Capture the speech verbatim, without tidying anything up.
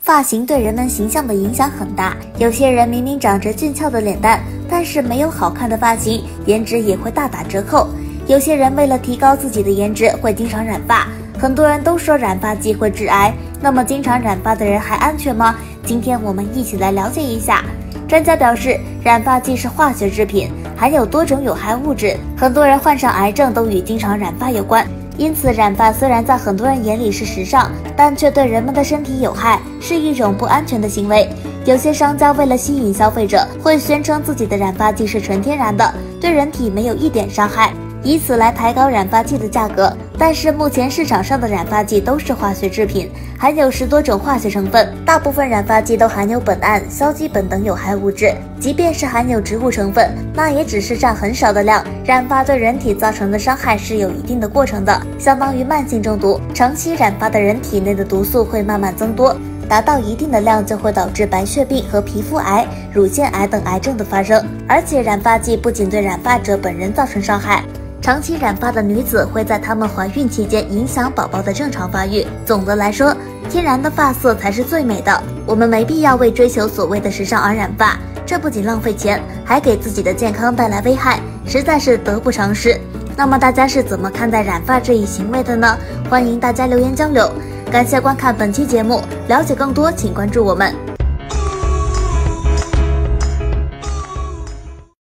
发型对人们形象的影响很大，有些人明明长着俊俏的脸蛋，但是没有好看的发型，颜值也会大打折扣。有些人为了提高自己的颜值，会经常染发。很多人都说染发剂会致癌，那么经常染发的人还安全吗？今天我们一起来了解一下。专家表示，染发剂是化学制品，含有多种有害物质，很多人患上癌症都与经常染发有关。因此，染发虽然在很多人眼里是时尚，但却对人们的身体有害，是一种不安全的行为。有些商家为了吸引消费者，会宣称自己的染发剂是纯天然的，对人体没有一点伤害，以此来抬高染发剂的价格。但是目前市场上的染发剂都是化学制品，含有十多种化学成分，大部分染发剂都含有苯胺、硝基苯等有害物质。即便是含有植物成分，那也只是占很少的量。染发对人体造成的伤害是有一定的过程的，相当于慢性中毒。长期染发的人体内的毒素会慢慢增多，达到一定的量就会导致白血病和皮肤癌、乳腺癌等癌症的发生。而且染发剂不仅对染发者本人造成伤害，长期染发的女子会在她们怀孕期间影响宝宝的正常发育。总的来说，天然的发色才是最美的，我们没必要为追求所谓的时尚而染发，这不仅浪费钱，还给自己的健康带来危害，实在是得不偿失。那么大家是怎么看待染发这一行为的呢？欢迎大家留言交流。感谢观看本期节目，了解更多请关注我们。